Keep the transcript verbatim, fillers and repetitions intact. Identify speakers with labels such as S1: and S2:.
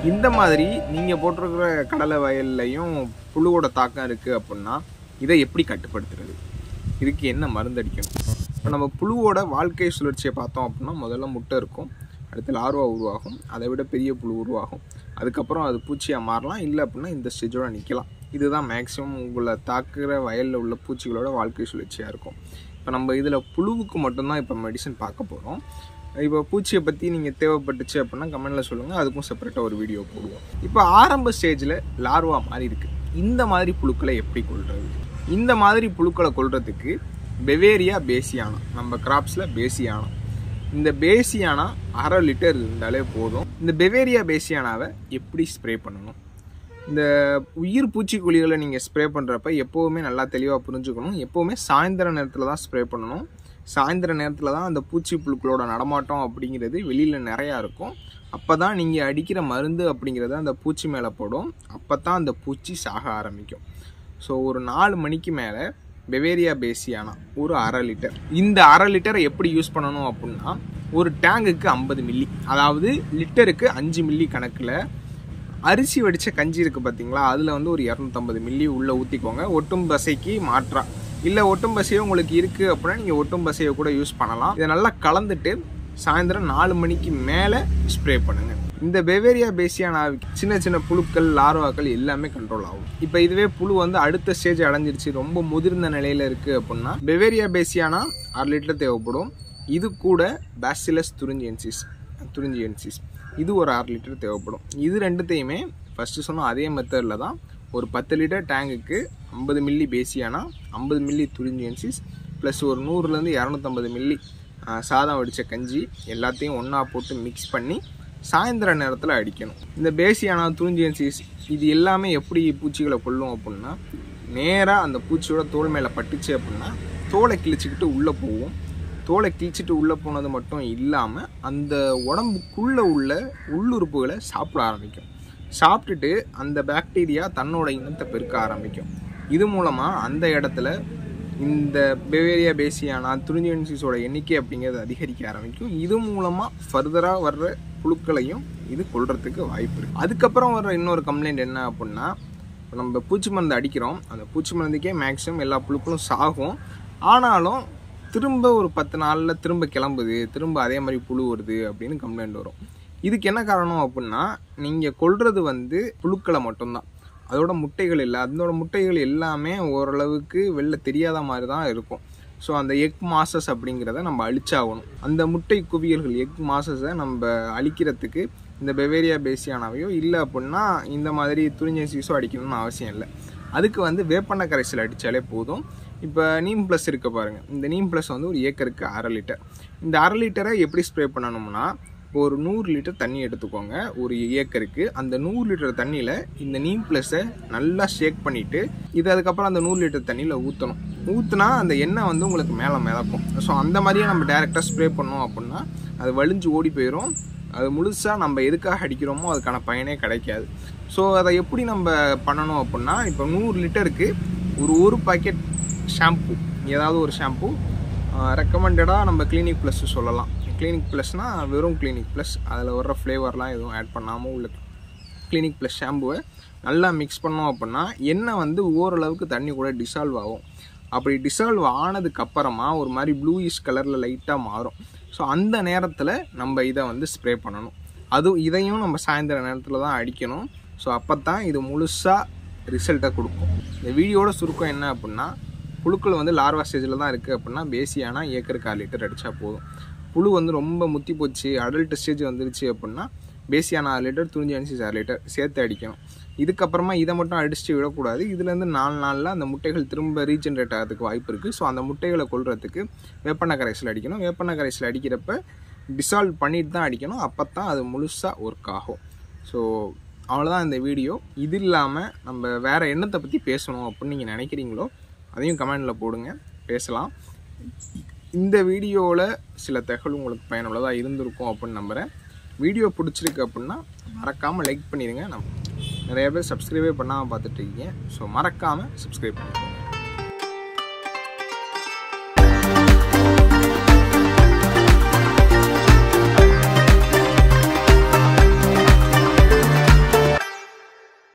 S1: இந்த மாதிரி நீங்கள் போட்டிருக்கிற கடலை வயல்லையும் புழுவோட தாக்கம் இருக்குது அப்படின்னா இதை எப்படி கட்டுப்படுத்துறது, இதுக்கு என்ன மருந்து அடிக்கணும்? இப்போ நம்ம புழுவோட வாழ்க்கை சுழற்சியை பார்த்தோம் அப்படின்னா முதல்ல முட்டை இருக்கும், அடுத்து லார்வா உருவாகும், அதை விட பெரிய புழு உருவாகும், அதுக்கப்புறம் அது பூச்சியாக மாறலாம், இல்லை அப்படின்னா இந்த ஸ்டேஜோட நிற்கலாம். இதுதான் மேக்ஸிமம் உங்களை தாக்குகிற வயலில் உள்ள பூச்சிகளோட வாழ்க்கை சுழற்சியாக இருக்கும். இப்போ நம்ம இதில் புழுவுக்கு மட்டும்தான் இப்போ மெடிசன் பார்க்க போகிறோம். இப்போ பூச்சியை பற்றி நீங்கள் தேவைப்பட்டுச்சு அப்படின்னா கமெண்டில் சொல்லுங்கள், அதுக்கும் செப்பரேட்டாக ஒரு வீடியோ போடுவோம். இப்போ ஆரம்ப ஸ்டேஜில் லார்வா மாதிரி இருக்குது, இந்த மாதிரி புழுக்களை எப்படி கொள்வது? இந்த மாதிரி புழுக்களை கொள்றதுக்கு பெவேரியா பேசியானா, நம்ம கிராப்ஸில் பேசியானா, இந்த பேசியானா அரை லிட்டர் இருந்தாலே போதும். இந்த பெவேரியா பேசியானாவை எப்படி ஸ்ப்ரே பண்ணணும்? இந்த உயிர் பூச்சிக்கொல்லிகளை நீங்கள் ஸ்ப்ரே பண்ணுறப்ப எப்போவுமே நல்லா தெளிவாக புரிஞ்சுக்கணும். எப்போவுமே சாயந்தர நேரத்தில் தான் ஸ்ப்ரே பண்ணணும். சாயந்தர நேரத்தில் தான் அந்த பூச்சி புழுக்களோட நடமாட்டம் அப்படிங்கிறது வெளியில் நிறையா இருக்கும். அப்போ தான் நீங்கள் அடிக்கிற மருந்து அப்படிங்கிறத அந்த பூச்சி மேலே போடும், அப்போ தான் அந்த பூச்சி சாக ஆரம்பிக்கும். ஸோ ஒரு நாலு மணிக்கு மேலே பெவேரியா பேசியானா ஒரு அரை லிட்டர். இந்த அரை லிட்டரை எப்படி யூஸ் பண்ணணும் அப்படின்னா, ஒரு டேங்குக்கு ஐம்பது மில்லி, அதாவது லிட்டருக்கு அஞ்சு மில்லி கணக்கில் அரிசி வடித்த கஞ்சி இருக்குது பார்த்தீங்களா, அதில் வந்து ஒரு இரநூத்தம்பது மில்லி உள்ளே ஊற்றிக்கோங்க. ஒட்டும் பசைக்கு மாற்றா, இல்லை ஒட்டும் பசையோ உங்களுக்கு இருக்குது அப்படின்னா நீங்கள் ஒட்டும் பசையை கூட யூஸ் பண்ணலாம். இதை நல்லா கலந்துட்டு சாயந்தரம் நாலு மணிக்கு மேலே ஸ்ப்ரே பண்ணுங்கள். இந்த பெவேரியா பேசியானாவுக்கு சின்ன சின்ன புழுக்கள் லார்வாக்கள் எல்லாமே கண்ட்ரோல் ஆகும். இப்போ இதுவே புழு வந்து அடுத்த ஸ்டேஜ் அடைஞ்சிருச்சு, ரொம்ப முதிர்ந்த நிலையில் இருக்குது அப்படின்னா பெவேரியா பேசியானா அரை லிட்டர் தேவைப்படும். இது கூட பேசிலஸ் துரிஞ்சியன்சிஸ் துரிஞ்சியன்சிஸ் இது ஒரு அரை லிட்டர் தேவைப்படும். இது ரெண்டுத்தையுமே ஃபஸ்ட்டு சொன்னால் அதே மெத்தடில் தான் ஒரு பத்து லிட்டர் டேங்குக்கு ஐம்பது மில்லி பேசியானா, ஐம்பது மில்லி துரிஞ்சியன்சிஸ் ப்ளஸ் ஒரு நூறுலேருந்து இரநூத்தம்பது மில்லி சாதம் வடித்த கஞ்சி எல்லாத்தையும் ஒன்றா போட்டு மிக்ஸ் பண்ணி சாயந்தர நேரத்தில் அடிக்கணும். இந்த பேசியானா துரிஞ்சியன்சிஸ் இது எல்லாமே எப்படி பூச்சிகளை கொள்ளும் அப்படின்னா, நேராக அந்த பூச்சியோட தோல் மேலே பட்டுச்சு அப்படின்னா தோலை கிழிச்சிக்கிட்டு உள்ளே போகும். தோலை கிழிச்சிட்டு உள்ளே போனது மட்டும் இல்லாமல் அந்த உடம்புக்குள்ளே உள்ள உள்ளுறுப்புகளை சாப்பிட ஆரம்பிக்கும். சாப்பிட்டுட்டு அந்த பாக்டீரியா தன்னோட இனத்தை பெருக்க ஆரம்பிக்கும். இது மூலமாக அந்த இடத்துல இந்த பெவேரியா பேசியானா துரிஞ்சியன்சிஸோட எண்ணிக்கை அப்படிங்கிறது அதிகரிக்க ஆரம்பிக்கும். இது மூலமாக ஃபர்தராக வர்ற புழுக்களையும் இது கொள்றதுக்கு வாய்ப்பு இருக்குது. அதுக்கப்புறம் வர்ற இன்னொரு கம்ப்ளைண்ட் என்ன அப்படின்னா, நம்ம பூச்சி மருந்து அடிக்கிறோம், அந்த பூச்சி மருந்துக்கே மேக்ஸிமம் எல்லா புழுக்களும் சாகும், ஆனாலும் திரும்ப ஒரு பத்து நாளில் திரும்ப கிளம்புது, திரும்ப அதே மாதிரி புழு வருது அப்படின்னு கம்ப்ளைண்ட் வரும். இதுக்கு என்ன காரணம் அப்படின்னா, நீங்கள் கொள்வது வந்து புழுக்களை மட்டும்தான், அதோட முட்டைகள் இல்லை. அதோட முட்டைகள் எல்லாமே ஓரளவுக்கு வெளில தெரியாத மாதிரி தான் இருக்கும். ஸோ அந்த எக் மாசஸ் அப்படிங்கிறத நம்ம அழிச்சாகணும். அந்த முட்டை குவியல்கள் எக் மாசஸை நம்ம அழிக்கிறதுக்கு இந்த பெவேரியா பேசியானாவையோ இல்லை அப்படின்னா இந்த மாதிரி துரிஞ்சியன்சிஸோ அடிக்கணும்னு அவசியம் இல்லை. அதுக்கு வந்து வேப்பெண்ணெய் கரைசல் அடித்தாலே போதும். இப்போ நீம் ப்ளஸ் இருக்க பாருங்கள், இந்த நீம் ப்ளஸ் வந்து ஒரு ஏக்கருக்கு அரை லிட்டர். இந்த அரை லிட்டரை எப்படி ஸ்ப்ரே பண்ணணும்னா, இப்போ ஒரு நூறு லிட்டர் தண்ணி எடுத்துக்கோங்க ஒரு ஏக்கருக்கு. அந்த நூறு லிட்டர் தண்ணியில் இந்த நீம் ப்ளஸை நல்லா ஷேக் பண்ணிவிட்டு இது அதுக்கப்புறம் அந்த நூறு லிட்டர் தண்ணியில் ஊற்றணும். ஊற்றுனா அந்த எண்ணெய் வந்து உங்களுக்கு மேலே மிதக்கும். ஸோ அந்த மாதிரியே நம்ம டேரெக்டாக ஸ்ப்ரே பண்ணோம் அப்படின்னா அது வலிஞ்சு ஓடி போயிடும். அது முழுசாக நம்ம எதுக்காக அடிக்கிறோமோ அதுக்கான பயனே கிடைக்காது. ஸோ அதை எப்படி நம்ம பண்ணணும் அப்படின்னா, இப்போ நூறு லிட்டருக்கு ஒரு ஒரு பாக்கெட் ஷாம்பு, ஏதாவது ஒரு ஷாம்பு ரெக்கமெண்டடாக நம்ம கிளினிக் ப்ளஸ் சொல்லலாம். கிளினிக் ப்ளஸ்னால் வெறும் கிளினிக் ப்ளஸ், அதில் வர்ற ஃப்ளேவர்லாம் எதுவும் ஆட் பண்ணாமல் உள்ள கிளினிக் ப்ளஸ் ஷாம்புவை நல்லா மிக்ஸ் பண்ணோம் அப்படின்னா எண்ணெய் வந்து ஓரளவுக்கு தண்ணி கூட டிசால்வ் ஆகும். அப்படி டிசால்வ் ஆனதுக்கப்புறமா ஒரு மாதிரி ப்ளூயிஷ் கலரில் லைட்டாக மாறும். ஸோ அந்த நேரத்தில் நம்ம இதை வந்து ஸ்ப்ரே பண்ணணும். அதுவும் இதையும் நம்ம சாயந்தர நேரத்தில் தான் அடிக்கணும். ஸோ அப்போ தான் இது முழுசாக ரிசல்ட்டை கொடுக்கும். இந்த வீடியோட சுருக்கம் என்ன அப்படின்னா, புழுக்கள் வந்து லார்வா ஸ்டேஜில் தான் இருக்குது அப்படின்னா பேசியானா ஏக்கருக்கு அரை லிட்டர் அடித்தா போதும். புழு வந்து ரொம்ப முத்தி போச்சு, அடல்ட் ஸ்டேஜ் வந்துருச்சு அப்படின்னா பேசியானா அரை லிட்டர் துரிஞ்சியன்சிஸ் அரை லிட்டர் சேர்த்து அடிக்கணும். இதுக்கப்புறமா இதை மட்டும் அடிச்சுட்டு விடக்கூடாது. இதுலேருந்து நாலு நாளில் அந்த முட்டைகள் திரும்ப ரீஜென்ரேட் ஆகிறதுக்கு வாய்ப்பு இருக்குது. ஸோ அந்த முட்டைகளை கொள்றதுக்கு வேப்பெண்ணெய் கரைசல் அடிக்கணும். வேப்பெண்ணெய் கரைசல் அடிக்கிறப்ப டிசால்வ் பண்ணிட்டு தான் அடிக்கணும், அப்போ தான் அது முழுசாக ஒர்க் ஆகும். ஸோ அவ்வளோதான் இந்த வீடியோ. இது இல்லாமல் நம்ம வேறு என்னத்தை பற்றி பேசணும் அப்படின்னு நீங்கள் நினைக்கிறீங்களோ அதையும் கமெண்டில் போடுங்க, பேசலாம். இந்த வீடியோவில் சில தகவல் உங்களுக்கு பயனுள்ளதாக இருந்திருக்கும் அப்படின்னு நம்புகிறேன். வீடியோ பிடிச்சிருக்கு அப்படின்னா மறக்காமல் லைக் பண்ணிடுங்க. நம்ம நிறைய பேர் சப்ஸ்கிரைபே பண்ணாமல் பார்த்துட்ருக்கீங்க. ஸோ மறக்காமல் சப்ஸ்கிரைப் பண்ணிடுங்க.